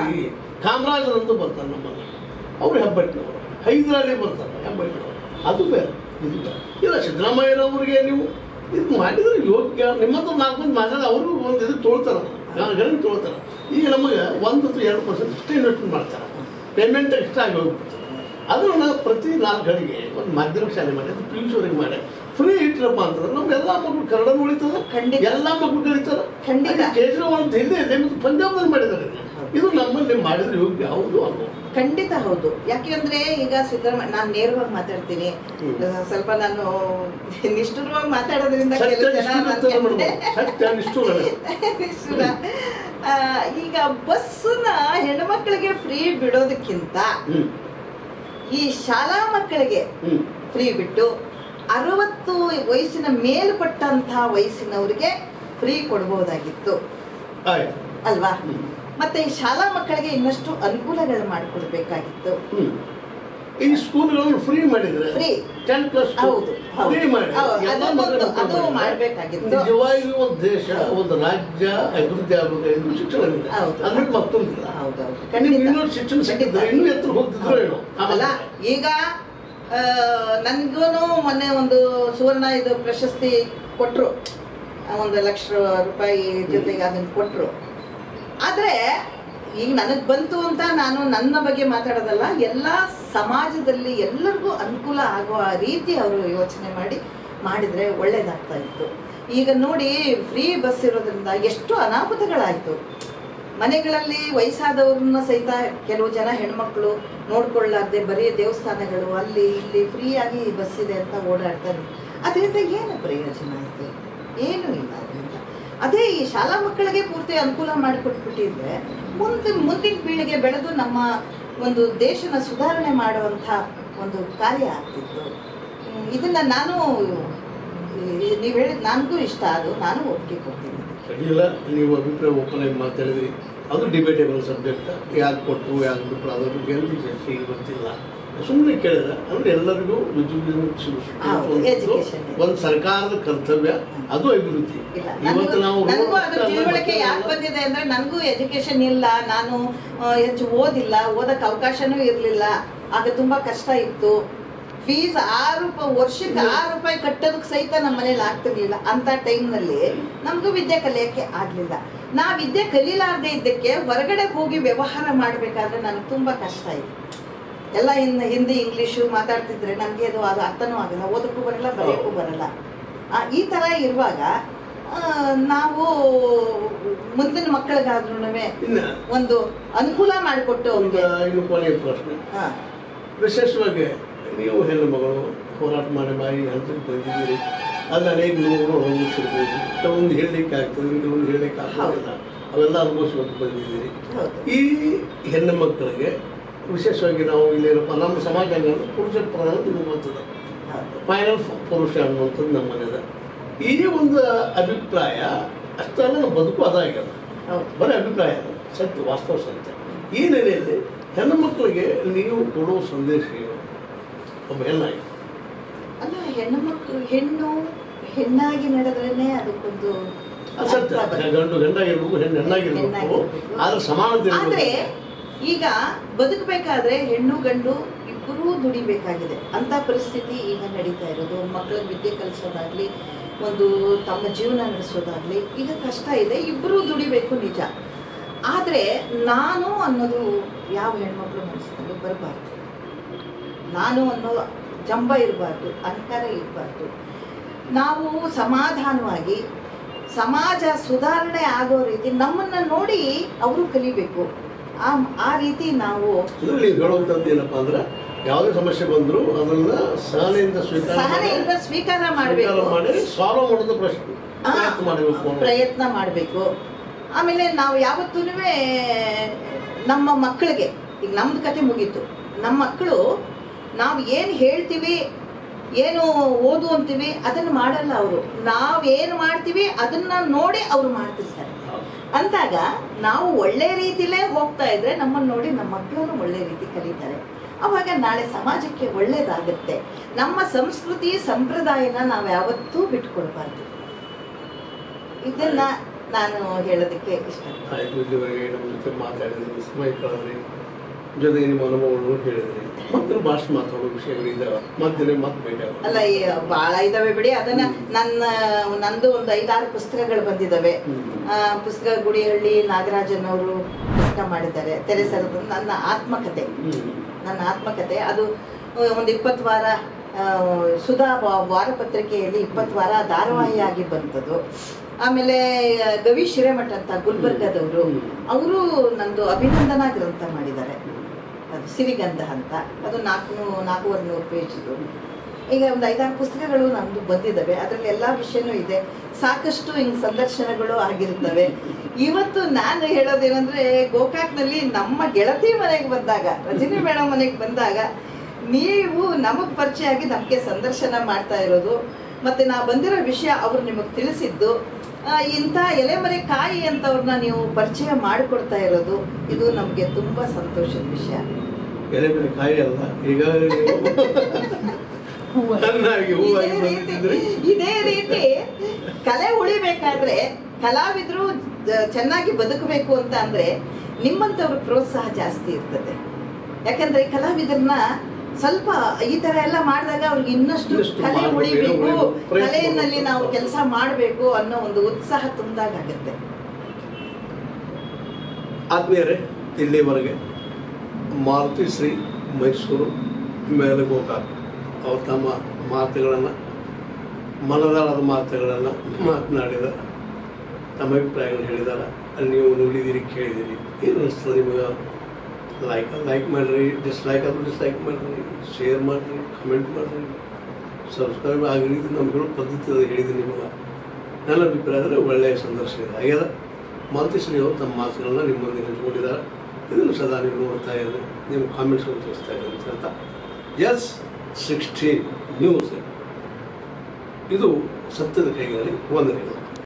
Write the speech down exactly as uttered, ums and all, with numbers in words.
ನೋಡಿ ಕಾಮರಾಜರಂತೂ ಬರ್ತಾರೆ ನಮ್ಮಲ್ಲಿ, ಅವರು ಹೆಬ್ಬಟ್ಟಿನವರು. ಹೈದರಾಲಿ ಬರ್ತಾರೆ ಹೆಬ್ಬಟ್ಟಿನವರು, ಅದು ಬೇರೆ ಇದು ಬೇರೆ. ಇಲ್ಲ ಸಿದ್ದರಾಮಯ್ಯನವ್ರಿಗೆ ನೀವು ಇದು ಮಾಡಿದ್ರೆ ಯೋಗ್ಯ. ನಿಮ್ಮ ಹತ್ರ ನಾಲ್ಕು ಮಂದಿ ಮಾತಾಡಿ ಅವರು ಒಂದು ಇದು ತೊಳ್ತಾರೆ, ಗಣನೆ ತೊಳ್ತಾರೆ. ಈಗ ನಮಗೆ ಒಂದು ಅಥವಾ ಎರಡು ಪರ್ಸೆಂಟ್ ಇಷ್ಟೇ ಇನ್ವೆಸ್ಟ್ಮೆಂಟ್ ಮಾಡ್ತಾರೆ, ಪೇಮೆಂಟ್ ಎಕ್ಸ್ಟ್ರಾ ಆಗಿ ಹೋಗ್ಬಿಡ್ತಾರೆ. ಅದನ್ನು ಪ್ರತಿ ನಾಲ್ಕು ಗಳಿಗೆ ಒಂದು ಮಾಧ್ಯಮಿಕ ಶಾಲೆ ಮಾಡಿ ಅದು ಪಿ ಯು ಸಿವರೆಗೆ ಮಾಡಿ ಫ್ರೀ ಇಟ್ಟರಪ್ಪ ಅಂತಂದ್ರೆ ನಮ್ಮ ಎಲ್ಲ ಮಕ್ಕಳು ಕನ್ನಡ ಉಳಿತದ, ಖಂಡಿತ ಎಲ್ಲ ಮಕ್ಕಳು ಕಲಿತಾರೆ. ಖಂಡಿತ ಕೇಜ್ರಿವಾಲ್ ಅಂತ ಹಿಂದೆ ಇದೆ ಮತ್ತು ಪಂಜಾಬ್ನಲ್ಲಿ ಮಾಡಿದ್ದಾರೆ. ಇದು ನಮ್ಮಲ್ಲಿ ಮಾಡಿದ್ರೆ ಯೋಗ್ಯ ಹೌದು ಅಲ್ವ? ಖಂಡಿತ ಹೌದು. ಯಾಕೆಂದ್ರೆ ಈಗ ಸಿದ್ದರಾಮಯ್ಯ, ನಾನು ನೇರವಾಗಿ ಮಾತಾಡ್ತೀನಿ, ಸ್ವಲ್ಪ ನಾನು ನಿಷ್ಠುರವಾಗಿ ಮಾತಾಡೋದ್ರಿಂದ ನಿಷ್ಠುರ. ಈಗ ಬಸ್ನ ಹೆಣ್ಮಕ್ಳಿಗೆ ಫ್ರೀ ಬಿಡೋದಕ್ಕಿಂತ ಈ ಶಾಲಾ ಮಕ್ಕಳಿಗೆ ಫ್ರೀ ಬಿಟ್ಟು ಅರವತ್ತು ವಯಸ್ಸಿನ ಮೇಲ್ಪಟ್ಟಂತಹ ವಯಸ್ಸಿನವರಿಗೆ ಫ್ರೀ ಕೊಡಬಹುದಾಗಿತ್ತು ಅಲ್ವಾ? ಮತ್ತೆ ಈ ಶಾಲಾ ಮಕ್ಕಳಿಗೆ ಇನ್ನಷ್ಟು ಅನುಕೂಲಗಳು ಮಾಡಿಕೊಡ್ಬೇಕಾಗಿತ್ತು. ಈ ಸ್ಕೂಲ್ಗಳನ್ನು ಫ್ರೀ ಮಾಡಿದ್ರೆ ಫ್ರೀ ಟೆನ್ ಪ್ಲಸ್ ಹೌದು ಫ್ರೀ ಮಾಡಿ ಅದು ಮಾಡಬೇಕಾಗಿತ್ತು. ನಿಜವಾಗಿ ಒಂದು ದೇಶ ಒಂದು ರಾಜ್ಯ ಅಭಿವೃದ್ಧಿ ಆಗಬೇಕಾಗಿದ್ದು ಶಿಕ್ಷಣ ಅಂದ್ರೆ ಮತ್ತೊಂದಿಲ್ಲ. ಇನ್ನೂ ಶಿಕ್ಷಣ ಸಿಕ್ಕಿದ್ರೆ ಇನ್ನೂ ಎತ್ತರ ಹೋಗ್ತಿದ್ರು ಏನೋ. ಅಲ್ಲ ಈಗ ನನ್ಗೂನು ಮೊನ್ನೆ ಒಂದು ಸುವರ್ಣ ಇದು ಪ್ರಶಸ್ತಿ ಕೊಟ್ರು, ಒಂದು ಲಕ್ಷ ರೂಪಾಯಿ ಜೊತೆಗೆ ಅದನ್ನ ಕೊಟ್ರು. ಆದ್ರೆ ಈಗ ನನಗೆ ಬಂತು ಅಂತ ನಾನು ನನ್ನ ಬಗ್ಗೆ ಮಾತಾಡೋದಲ್ಲ, ಎಲ್ಲ ಸಮಾಜದಲ್ಲಿ ಎಲ್ಲರಿಗೂ ಅನುಕೂಲ ಆಗುವ ರೀತಿ ಅವರು ಯೋಚನೆ ಮಾಡಿ ಮಾಡಿದ್ರೆ ಒಳ್ಳೇದಾಗ್ತಾ ಇತ್ತು. ಈಗ ನೋಡಿ ಫ್ರೀ ಬಸ್ ಇರೋದ್ರಿಂದ ಎಷ್ಟು ಅನಾಹುತಗಳಾಯ್ತು. ಮನೆಗಳಲ್ಲಿ ವಯಸ್ಸಾದವ್ರನ್ನ ಸಹಿತ ಕೆಲವು ಜನ ಹೆಣ್ಮಕ್ಳು ನೋಡ್ಕೊಳ್ಳಾರ್ದೆ ಬರೀ ದೇವಸ್ಥಾನಗಳು ಅಲ್ಲಿ ಇಲ್ಲಿ ಫ್ರೀಯಾಗಿ ಬಸ್ ಇದೆ ಅಂತ ಓಡಾಡ್ತಾರೆ. ಅದರಿಂದ ಏನು ಪ್ರಯೋಜನ ಆಯ್ತು? ಏನು ಇಲ್ಲ ಅದರಿಂದ. ಅದೇ ಈ ಶಾಲಾ ಮಕ್ಕಳಿಗೆ ಪೂರ್ತಿ ಅನುಕೂಲ ಮಾಡಿಕೊಟ್ಬಿಟ್ಟಿದ್ರೆ ಮುಂದಿನ ಮುಂದಿನ ಪೀಳಿಗೆ ಬೆಳೆದು ನಮ್ಮ ಒಂದು ದೇಶನ ಸುಧಾರಣೆ ಮಾಡುವಂಥ ಒಂದು ಕಾರ್ಯ ಆಗ್ತಿತ್ತು. ಇದನ್ನ ನಾನು ನೀವು ಹೇಳಿದ ನನಗೂ ಇಷ್ಟ, ಅದು ನಾನು ಒಪ್ಪಿಗೆ ಕೊಡ್ತೀನಿ. ಅಡ್ಡಿಲ್ಲ, ನೀವು ಅಭಿಪ್ರಾಯ ಓಪನ್ ಆಗಿ ಮಾತಾಡಿದ್ರಿ, ಅದು ಡಿಬೇಟೇಬಲ್ ಸಬ್ಜೆಕ್ಟ್. ಯಾಕೆ ಕೊಟ್ಟರು ಯಾಕೆ ಬಿಟ್ಟರು ಅದ್ರ ಬಗ್ಗೆ ಈಗ ಗೊತ್ತಿಲ್ಲ, ಸುಮ್ಮನೆ ಕೇಳಿದ್ರೆ ಅಂದ್ರೆ ಎಲ್ಲರಿಗೂ ಒಂದು ಸರ್ಕಾರದ ಕರ್ತವ್ಯ, ಅದು ಅಭಿವೃದ್ಧಿ. ಇವತ್ತು ನಾವು ನನಗೂ ಅದು ತಿಳುವಳಿಕೆ ಯಾಕೆ ಬಂದಿದೆ ಅಂದ್ರೆ ನನಗೂ ಎಜುಕೇಶನ್ ಇಲ್ಲ, ನಾನು ಹೆಚ್ಚು ಓದಿಲ್ಲ, ಓದಕ್ಕೆ ಅವಕಾಶನೂ ಇರಲಿಲ್ಲ, ಆಗ ತುಂಬಾ ಕಷ್ಟ ಇತ್ತು. ಫೀಸ್ ಆರು ರೂಪಾಯಿ ವರ್ಷಕ್ಕೆ ಆರು ರೂಪಾಯಿ ಕಟ್ಟೋದಕ್ಕೆ ಸಹಿತ ನಮ್ಮ ಮನೇಲಿ ಆಗ್ತಿರ್ಲಿಲ್ಲ. ಅಂತ ಟೈಮ್ನಲ್ಲಿ ನಮಗೂ ವಿದ್ಯೆ ಕಲಿಯೋಕ್ಕೆ ಆಗ್ಲಿಲ್ಲ. ನಾ ವಿದ್ಯೆ ಕಲೀಲಾರ್ದೆ ಇದ್ದಕ್ಕೆ ಹೊರಗಡೆ ಹೋಗಿ ವ್ಯವಹಾರ ಮಾಡಬೇಕಾದ್ರೆ ನನಗೆ ತುಂಬಾ ಕಷ್ಟ ಇತ್ತು. ಎಲ್ಲ ಹಿಂದೆ ಹಿಂದಿ ಇಂಗ್ಲೀಷು ಮಾತಾಡ್ತಿದ್ರೆ ನನಗೆ ಅದು ಅದು ಅರ್ಥನೂ ಆಗಲ್ಲ, ಓದಕ್ಕೂ ಬರಲ್ಲ, ಬರೆಯೋಕ್ಕೂ ಬರಲ್ಲ. ಈ ಥರ ಇರುವಾಗ ನಾವು ಮುಂದಿನ ಮಕ್ಕಳಿಗಾದ್ರೂ ಒಂದು ಅನುಕೂಲ ಮಾಡಿಕೊಟ್ಟು ಪ್ರಶ್ನೆ. ವಿಶೇಷವಾಗಿ ನೀವು ಹೆಣ್ಣು ಮಗಳು ಹೋರಾಟ ಮಾಡಿ ಬಾಯಿ ಹಂತಕ್ಕೆ ಬಂದಿದ್ದೀರಿ, ಅದು ಅನೇಕ ನೋವು ಅನುಭವಿಸಿರ್ಬೋದು. ಕೆಲವೊಂದು ಹೇಳಲಿಕ್ಕೆ ಆಗ್ತದೆ, ಕೆಲವೊಂದು ಹೇಳಲಿಕ್ಕೆ ಆಗೋದಿಲ್ಲ, ಅವೆಲ್ಲ ಅನುಭವಿಸ್ಬೇಕು ಬಂದಿದ್ದೀರಿ. ಈ ಹೆಣ್ಣು ಮಕ್ಕಳಿಗೆ ವಿಶೇಷವಾಗಿ ನಾವು ಇಲ್ಲೇನಪ್ಪ ನಮ್ಮ ಸಮಾಜ ಅನ್ನೋದು ಪುರುಷ ಪ್ರಧಾನ ನಿಮಗೆ ಬರ್ತದೆ, ಫೈನಲ್ ಪುರುಷ ಅನ್ನುವಂಥದ್ದು ನಮ್ಮ ಮನೆಯದ. ಈ ಒಂದು ಅಭಿಪ್ರಾಯ ಅಷ್ಟೆಲ್ಲ ನಮ್ಮ ಬದುಕು ಅದಾಗ್ಯದ, ಬರೀ ಅಭಿಪ್ರಾಯ ಸತ್ಯ, ವಾಸ್ತವ ಸತ್ಯ. ಈ ನೆಲೆಯಲ್ಲಿ ಹೆಣ್ಣು ಮಕ್ಕಳಿಗೆ ನೀವು ಕೊಡುವ ಸಂದೇಶ ಏನು? ಒಬ್ಬ ಹೆಣ್ಣಾಗಿ ಅಲ್ಲ, ಹೆಣ್ಣು ಮಕ್ಕಳು ಹೆಣ್ಣು ಹೆಣ್ಣಾಗಿ ನಡೆದ್ರೇನೆ ಅದಕ್ಕೊಂದು ಸತ್ಯ. ಗಂಡು ಗಂಡಾಗಿರ್ಬೇಕು, ಹೆಣ್ಣು ಹೆಣ್ಣಾಗಿರ್ಬೇಕು, ಆದ್ರೆ ಸಮಾನತೆ. ಆದ್ರೆ ಈಗ ಬದುಕಬೇಕಾದ್ರೆ ಹೆಣ್ಣು ಗಂಡು ಇಬ್ಬರೂ ದುಡಿಬೇಕಾಗಿದೆ ಅಂತ ಪರಿಸ್ಥಿತಿ ಈಗ ನಡೀತಾ ಇರೋದು. ಮಕ್ಕಳಿಗೆ ವಿದ್ಯೆ ಕಲಿಸೋದಾಗ್ಲಿ, ಒಂದು ತಮ್ಮ ಜೀವನ ನಡೆಸೋದಾಗ್ಲಿ ಈಗ ಕಷ್ಟ ಇದೆ. ಇಬ್ಬರೂ ದುಡಿಬೇಕು ನಿಜ. ಆದರೆ ನಾನು ಅನ್ನೋದು ಯಾವ ಹೆಣ್ಮಕ್ಳು ಮನಸ್ಸಿನಲ್ಲಿ ಬರಬಾರ್ದು. ನಾನು ಅನ್ನೋ ಜಂಬ ಇರಬಾರ್ದು, ಅಹಂಕಾರ ಇರಬಾರ್ದು. ನಾವು ಸಮಾಧಾನವಾಗಿ ಸಮಾಜ ಸುಧಾರಣೆ ಆಗೋ ರೀತಿ ನಮ್ಮನ್ನ ನೋಡಿ ಅವರು ಕಲಿಬೇಕು. ಆ ಆ ರೀತಿ ನಾವು ಹೇಳುವಂಥದ್ದು ಏನಪ್ಪಾ ಅಂದ್ರೆ ಯಾವುದೇ ಸಮಸ್ಯೆ ಬಂದ್ರು ಅದನ್ನ ಸಹನೆಯಿಂದ ಸ್ವೀಕಾರ ಸಹನೆಯಿಂದ ಸ್ವೀಕಾರ ಮಾಡಬೇಕು, ಮಾಡಿ ಸಾಲ್ವ್ ಮಾಡೋದು ಪ್ರಯತ್ನ ಮಾಡಬೇಕು ಪ್ರಯತ್ನ ಮಾಡಬೇಕು. ಆಮೇಲೆ ನಾವು ಯಾವತ್ತೂ ನಮ್ಮ ಮಕ್ಕಳಿಗೆ, ಈಗ ನಮ್ದು ಕತೆ ಮುಗೀತು, ನಮ್ಮ ಮಕ್ಕಳು ನಾವು ಏನು ಹೇಳ್ತೀವಿ, ಏನು ಓದು ಅಂತೀವಿ ಅದನ್ನು ಮಾಡಲ್ಲ ಅವರು. ನಾವೇನು ಮಾಡ್ತೀವಿ ಅದನ್ನ ನೋಡಿ ಅವರು ಮಾಡ್ತಿರ್ತಾರೆ. ಅಂದಾಗ ನಾವು ಒಳ್ಳೆ ರೀತಿಲೇ ಹೋಗ್ತಾ ಇದ್ರೆ ನಮ್ಮನ್ನು ನೋಡಿ ನಮ್ಮ ಮಕ್ಕಳನ್ನು ಒಳ್ಳೆ ರೀತಿ ಕಲಿತಾರೆ. ಅವಾಗ ನಾಳೆ ಸಮಾಜಕ್ಕೆ ಒಳ್ಳೇದಾಗುತ್ತೆ. ನಮ್ಮ ಸಂಸ್ಕೃತಿ ಸಂಪ್ರದಾಯನ ನಾವು ಯಾವತ್ತೂ ಬಿಟ್ಕೊಳ್ಬಾರ್ದು. ಇದನ್ನ ನಾನು ಹೇಳೋದಕ್ಕೆ ಇಷ್ಟ. ಆಯ್ತು, ಇಲ್ಲಿವರೆಗೆ ನಮ್ಮ ಜೊತೆ ಮಾತಾಡಿದ್ರಿ, ಸಮಯ ಕಳೆದ್ರಿ, ಜೊತೆಗೆ ನಿಮ್ಮ ಅನುಭವಗಳನ್ನು ಹೇಳಿದ್ರಿ. ಮತ್ತೆ ಭಾಷೆ ಮಾತಾಡೋ ವಿಷಯಗಳಿದ್ದಾವೆ, ಮತ್ತೆ ಮತ್ತೆ ಬೇಕಾಗ ಅಲ್ಲ, ಬಹಳ ಇದಾವೆ ಬಿಡಿ. ಅದನ್ನ ನನ್ನ ನಂದು ಒಂದು ಐದಾರು ಪುಸ್ತಕಗಳು ಬಂದಿದ್ದಾವೆ. ಪುಸ್ತಕ ಗುಡಿಹಳ್ಳಿ ನಾಗರಾಜನ್ ಅವರು ಪುಸ್ತಕ ಮಾಡಿದ್ದಾರೆ, ತೆರೆಸರದ ನನ್ನ ಆತ್ಮಕಥೆ. ನನ್ನ ಆತ್ಮಕಥೆ ಅದು ಒಂದು ಇಪ್ಪತ್ತು ವಾರ ಸುಧಾ ವಾರಪತ್ರಿಕೆಯಲ್ಲಿ ಇಪ್ಪತ್ತು ವಾರ ಧಾರಾವಾಹಿಯಾಗಿ ಬಂತದ್ದು. ಆಮೇಲೆ ಗವಿ ಶಿರೇಮಠ ಅಂತ ಗುಲ್ಬರ್ಗದವರು, ಅವರು ನಂದು ಅಭಿನಂದನಾ ಗ್ರಂಥ ಮಾಡಿದ್ದಾರೆ, ಅದು ಸಿರಿಗಂಧ ಅಂತ. ಅದು ನಾಲ್ಕು ನಾಲ್ಕೂವರೆ ನೂರು ಪೇಜ್ ಇದು. ಈಗ ಒಂದು ಐದಾರು ಪುಸ್ತಕಗಳು ನಮ್ದು ಬಂದಿದ್ದಾವೆ, ಅದರಲ್ಲಿ ಎಲ್ಲ ವಿಷಯನೂ ಇದೆ. ಸಾಕಷ್ಟು ಹಿಂಗೆ ಸಂದರ್ಶನಗಳು ಆಗಿರ್ತವೆ. ಇವತ್ತು ನಾನು ಹೇಳೋದೇನಂದ್ರೆ, ಗೋಕಾಕ್ನಲ್ಲಿ ನಮ್ಮ ಗೆಳತಿ ಮನೆಗೆ ಬಂದಾಗ, ರಜನಿ ಮೇಡಮ್ ಮನೆಗೆ ಬಂದಾಗ ನೀವು ನಮಗೆ ಪರಿಚಯ ಆಗಿ ನಮಗೆ ಸಂದರ್ಶನ ಮಾಡ್ತಾ ಇರೋದು, ಮತ್ತು ನಾ ಬಂದಿರೋ ವಿಷಯ ಅವರು ನಿಮಗೆ ತಿಳಿಸಿದ್ದು, ಇಂಥ ಎಲೆಮರೆ ಕಾಯಿ ಅಂತವ್ರನ್ನ ನೀವು ಪರಿಚಯ ಮಾಡಿಕೊಡ್ತಾ ಇರೋದು, ಇದು ನಮಗೆ ತುಂಬ ಸಂತೋಷದ ವಿಷಯ. ಎಲೆಮರೆ ಕಾಯಿ ಅಲ್ಲ, ಈಗ ಇದೇ ರೀತಿ ಕಲೆ ಉಳಿಬೇಕಾದ್ರೆ, ಕಲಾವಿದರು ಚೆನ್ನಾಗಿ ಬದುಕಬೇಕು ಅಂತ ಅಂದ್ರೆ ನಿಮ್ಮಂಥವ್ರ ಪ್ರೋತ್ಸಾಹ ಜಾಸ್ತಿ ಇರ್ತದೆ. ಯಾಕಂದ್ರೆ ಕಲಾವಿದರನ್ನ ಸ್ವಲ್ಪ ಈ ತರ ಎಲ್ಲ ಮಾಡಿದಾಗ ಅವ್ರಿಗೆ ಇನ್ನಷ್ಟು ಕಲೆ ಉಳಿಬೇಕು, ಕಲೆಯಲ್ಲಿ ನಾವು ಕೆಲಸ ಮಾಡಬೇಕು ಅನ್ನೋ ಒಂದು ಉತ್ಸಾಹ ತುಂಬಿದಾಗ ಆಗುತ್ತೆ. ಆದ್ಮೇಲೆ ಇಲ್ಲಿವರೆಗೆ ಮಾರುತಿ ಶ್ರೀ ಮೈಸೂರು ಮೇಲೆ ಗೋಕಾಕ್ ಅವ್ರು ತಮ್ಮ ಮಾತುಗಳನ್ನು, ಮನದಾಳದ ಮಾತುಗಳನ್ನು ಮಾತನಾಡಿದ, ತಮ್ಮ ಅಭಿಪ್ರಾಯಗಳನ್ನು ಹೇಳಿದಾರೆ. ಅಲ್ಲಿ ನೀವು ನೋಡಿದಿರಿ, ಕೇಳಿದಿರಿ. ಏನು ಅನಿಸ್ತದೆ ನಿಮಗೆ? ಲೈಕ್ ಲೈಕ್ ಮಾಡಿರಿ, ಡಿಸ್ಲೈಕ್ ಆದರೂ ಡಿಸ್ಲೈಕ್ ಮಾಡಿರಿ, ಶೇರ್ ಮಾಡಿರಿ, ಕಮೆಂಟ್ ಮಾಡಿರಿ, ಸಬ್ಸ್ಕ್ರೈಬ್ ಆಗಿರಿ. ಇದು ನಮ್ಮ ಹೇಳೋ ಪದ್ಧತಿ ಅದು ಹೇಳಿದ್ದೀನಿ ನಿಮಗೆ. ನನ್ನ ಅಭಿಪ್ರಾಯ ಅಂದರೆ ಒಳ್ಳೆಯ ಸಂದರ್ಶನ ಇದೆ ಆಗ್ಯದ. ಮಾರುತಿ ಶ್ರೀ ಅವರು ತಮ್ಮ ಮಾತುಗಳನ್ನ ನಿಮ್ಮೊಂದಿಗೆ ಹಂಚ್ಕೊಂಡಿದ್ದಾರೆ. ಇದನ್ನು ಸದಾ ನೀವು ನೋಡ್ತಾ ಇದ್ದಾರೆ, ನಿಮ್ಮ ಕಾಮೆಂಟ್ಸ್ಗಳು ತೋರಿಸ್ತಾ ಇದ್ದಾರೆ ಅಂತ. ಎಸ್ ಸಿಕ್ಸ್ಟೀನ್ ನ್ಯೂಸ್ ಇದು ಸತ್ಯದ ಕೈಗಳಲ್ಲಿ ವಂದನೆಗಳು.